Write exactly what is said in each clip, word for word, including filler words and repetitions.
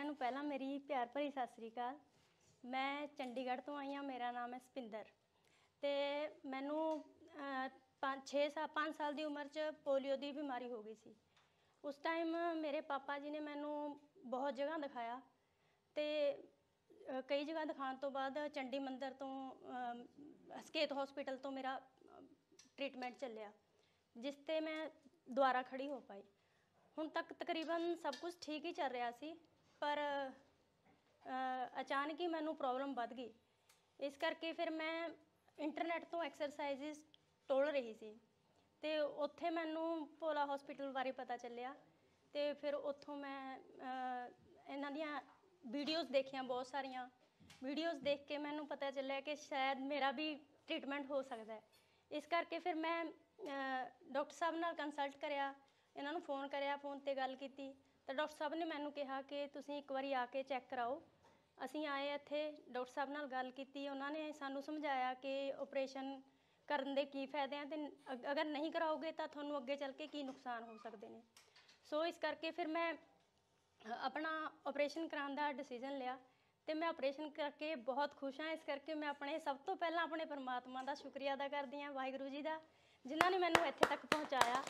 ਨੂੰ ਪਹਿਲਾਂ ਮੇਰੀ ਪਿਆਰ ਭਰੀ ਸਤਿ ਸ੍ਰੀ ਅਕਾਲ। ਮੈਂ ਚੰਡੀਗੜ੍ਹ ਤੋਂ ਆਈ ਹਾਂ। ਮੇਰਾ ਨਾਮ ਹੈ ਸਪਿੰਦਰ ਤੇ ਮੈਨੂੰ ਪੰਜ ਛੇ ਸਾ ਪੰਜ ਸਾਲ ਦੀ ਉਮਰ 'ਚ ਪੋਲੀਓ ਦੀ ਬਿਮਾਰੀ ਹੋ ਗਈ ਸੀ। ਉਸ ਟਾਈਮ ਮੇਰੇ ਪਾਪਾ ਜੀ ਨੇ ਮੈਨੂੰ ਬਹੁਤ ਜਗ੍ਹਾ ਦਿਖਾਇਆ ਤੇ ਕਈ ਜਗ੍ਹਾ ਦਿਖਾਉਣ ਤੋਂ ਬਾਅਦ ਚੰਡੀ ਮੰਦਰ ਤੋਂ ਸਕੇਤ ਹੌਸਪੀਟਲ ਤੋਂ ਮੇਰਾ ਟ੍ਰੀਟਮੈਂਟ ਚੱਲਿਆ, ਜਿਸ 'ਤੇ ਮੈਂ ਦੁਬਾਰਾ ਖੜੀ ਹੋ ਪਾਈ। ਹੁਣ ਤੱਕ ਤਕਰੀਬਨ ਸਭ ਕੁਝ ਠੀਕ ਹੀ ਚੱਲ ਰਿਹਾ ਸੀ, ਪਰ ਅਚਾਨਕ ਹੀ ਮੈਨੂੰ ਪ੍ਰੋਬਲਮ ਵੱਧ ਗਈ। ਇਸ ਕਰਕੇ ਫਿਰ ਮੈਂ ਇੰਟਰਨੈਟ ਤੋਂ ਐਕਸਰਸਾਈਜ਼ਿਸ ਟੋਲ ਰਹੀ ਸੀ ਤੇ ਉੱਥੇ ਮੈਨੂੰ ਭੋਲਾ ਹੌਸਪੀਟਲ ਬਾਰੇ ਪਤਾ ਚੱਲਿਆ ਤੇ ਫਿਰ ਉੱਥੋਂ ਮੈਂ ਇਹਨਾਂ ਦੀਆਂ ਵੀਡੀਓਜ਼ ਦੇਖੀਆਂ, ਬਹੁਤ ਸਾਰੀਆਂ ਵੀਡੀਓਜ਼ ਦੇਖ ਕੇ ਮੈਨੂੰ ਪਤਾ ਚੱਲਿਆ ਕਿ ਸ਼ਾਇਦ ਮੇਰਾ ਵੀ ਟ੍ਰੀਟਮੈਂਟ ਹੋ ਸਕਦਾ ਹੈ। ਇਸ ਕਰਕੇ ਫਿਰ ਮੈਂ ਡਾਕਟਰ ਸਾਹਿਬ ਨਾਲ ਕੰਸਲਟ ਕਰਿਆ, ਇਹਨਾਂ ਨੂੰ फ़ोन करिया, फ़ोन ते गल की तो डॉक्टर साहब ने मैनू कहा कि तुसीं एक बारी आके चैक कराओ। असीं आए इत्थे, डॉक्टर साहब नाल गल की, उन्होंने सानू समझाया कि ऑपरेशन करन दे की फायदे हैं ते अगर नहीं कराओगे तो तुहानू अगे चल के की नुकसान हो सकते हैं। सो इस करके फिर मैं अपना ऑपरेशन कराने का डिसीजन लिया तो मैं ऑपरेशन करके बहुत खुश हाँ। इस करके मैं अपने सब तो पहला अपने परमात्मा का शुक्रिया अदा करती हाँ, वाहिगुरू जी का, जिन्होंने मैनू इत्थे तक पहुँचाया।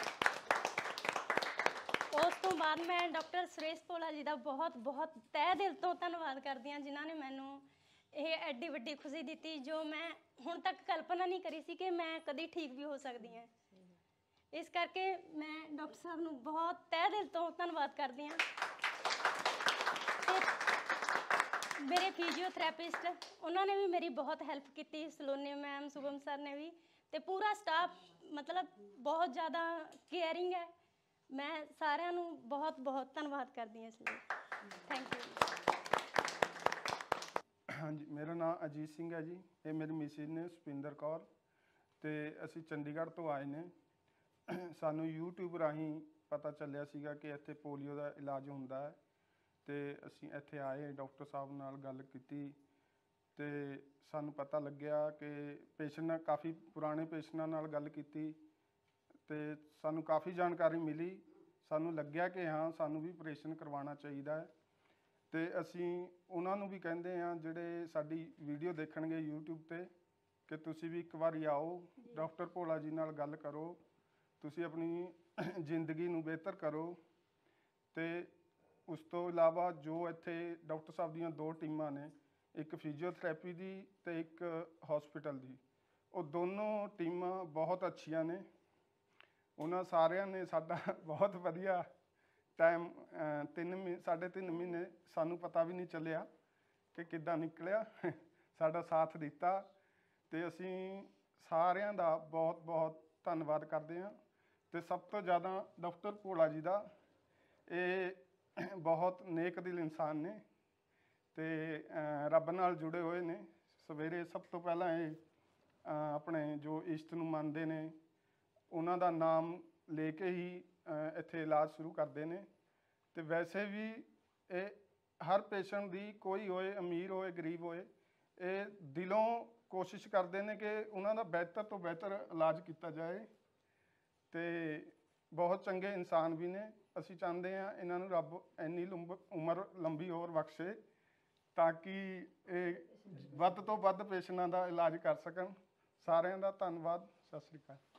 उस तो बाद मैं डॉक्टर सुरेश भोला जी का बहुत बहुत तह दिल तो धन्नवाद करती हाँ, जिन्होंने मैनू ये एड्डी वड्डी खुशी दी जो मैं हुण तक कल्पना नहीं करी सी कि मैं कभी ठीक भी हो सकती हाँ। इस करके मैं डॉक्टर साहब नू बहुत तह दिल तो धन्नवाद करती हाँ। मेरे फिजियोथेरेपिस्ट उन्होंने भी मेरी बहुत हैल्प की, सलोनी मैम, शुभम सर ने भी, तो पूरा स्टाफ मतलब बहुत ज़्यादा केयरिंग है। मैं सारिਆਂ ਨੂੰ बहुत बहुत धन्यवाद करती ਹਾਂ। इसलिए थैंक यू। हाँ जी, मेरा नाम अजीत सिंह है जी, ये मेरी मिसिज ने सुपिंदर कौर तो असी चंडीगढ़ तो आए ने। सानू यूट्यूब राही पता चलिया सीगा कि इत्थे पोलियो का इलाज हुंदा है तो असी इत्थे आए, डॉक्टर साहब नाल गल कीती ते सानू पता लग्या कि पेशेंट नाल काफ़ी पुराने पेशेंटां नाल गल कीती तो सानू काफ़ी जानकारी मिली। सानू लग्या कि हाँ सानू भी ऑपरेशन करवाना चाहिए है तो असी उन्होंने भी कहते हैं जिहड़े साडी वीडियो देखणगे यूट्यूब ते कि तुसी भी एक बारी आओ, डॉक्टर भोला जी नाल गल करो, तुसी अपनी जिंदगी नू बेहतर करो। तो उस तो इलावा जो इत्थे डॉक्टर साहब दीयां दो टीमां ने, एक फिजियोथेरेपी दी ते एक हॉस्पिटल दी, वो दोनों टीमां बहुत अच्छियां ने। उन्होंने सारिਆਂ ने साडा बहुत वधिया टाइम तीन मही साढ़े तीन महीने सानू पता भी नहीं चलिया कि किद्दां निकलिया साडा साथ दिता तो असी सारिਆਂ दा बहुत बहुत धन्नवाद करते हैं। तो सब तो ज़्यादा डॉक्टर भोला जी का, ये बहुत नेक दिल इंसान ने तो रब नाल जुड़े हुए ने। सवेरे सब तो पहला ये अपने जो इष्ट नू मनते ने उन्हां दा नाम लेके ही इत्थे इलाज शुरू करते हैं। तो वैसे भी ये हर पेशेंट की, कोई होए अमीर होए गरीब होए, ये दिलों कोशिश करते हैं कि उन्हां दा बेहतर तो बेहतर इलाज किया जाए। तो बहुत चंगे इंसान भी ने। असी चाहते हैं इन्हां नू रब इन्नी उम्र लंबी होर बख्शे ताकि ये वध तो वध पेशेंटां दा इलाज कर सकन। सारिਆਂ दा धन्नवाद। सत श्री अकाल।